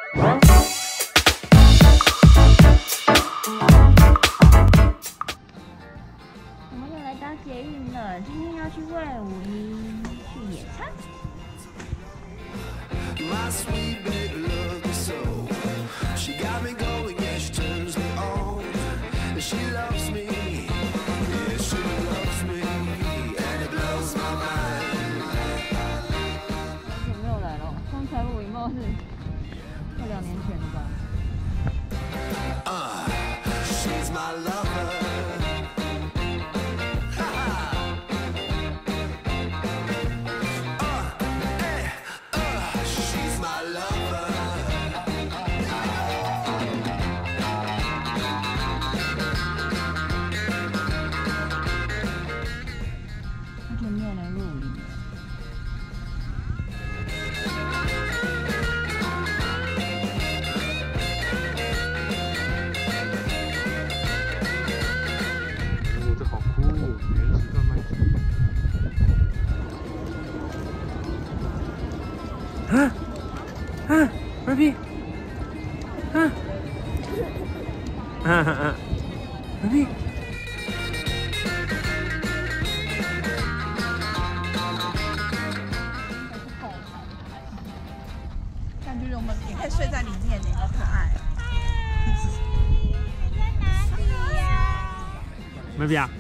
我们又来搭捷运了，今天要去魏武营去野餐。 My sweet baby loves me so. She got me going, yeah, she turns me on. And she loves me, yeah, she loves me, and it blows my mind. 好久没有来了，上次来露营貌似快2年前了吧。 She's my lover. Ruby， Ruby， 感觉我们也可以睡在里面呢，好可爱。 Ruby 啊，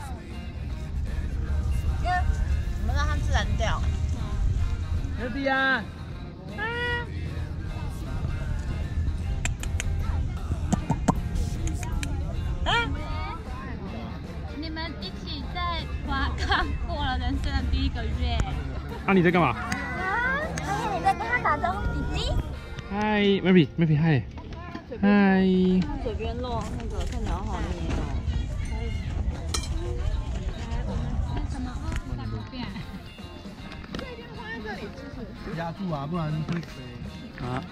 因为我们让它自然掉。 Ruby 啊。 你们一起在华冈过了人生的第1个月。 啊，你在干嘛？ 而且你在跟他打招呼，弟弟。 嗨 ，Ruby，嗨，嗨。 嘴边露那个看起来好好捏哦。什么？我打不变。这一定放在这里，就是压住啊，不然会飞。 啊。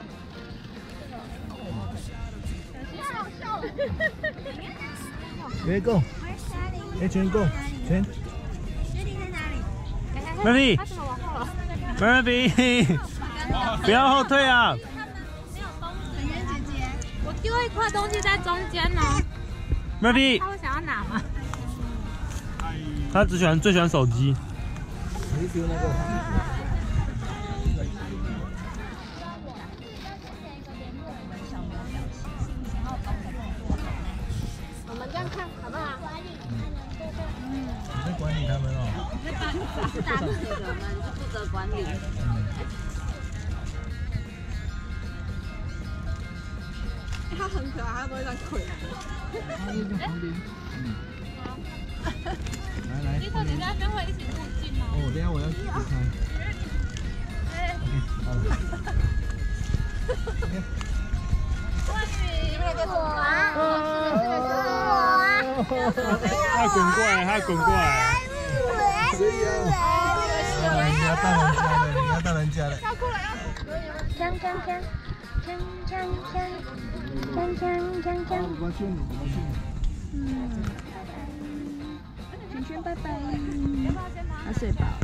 太好笑了。 别够，哎，全够，全。 决定在哪里 Ruby， 他怎么往后了 Ruby， 不要后退啊！ 圆圆姐姐，我丢一块东西在中间呢。 Ruby， 他会想要拿吗？ 他最喜欢手机。 没丢那个。 我们这样看好不好？ 你在管理他们哦。 是大姐的，我们是负责管理。 它很可爱，它都会这样跪。 它就在旁边。 好。 来来。 丽头姐在那边会一起入镜哦。 哦，等下我要离开。OK， 好了。 他滚过来，他滚过来。 可以啊。你要到人家的，你要到人家的。 要过来啊！ 锵锵锵锵锵锵锵锵锵锵。 我去你，我去你。 圈圈拜拜。他睡饱了。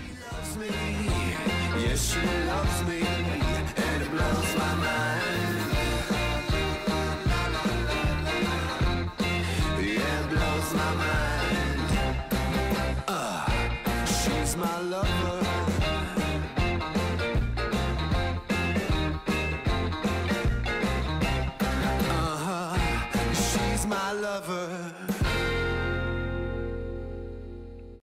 Yes, she loves me, and it blows my mind. Yeah, it blows my mind. She's my lover. She's my lover.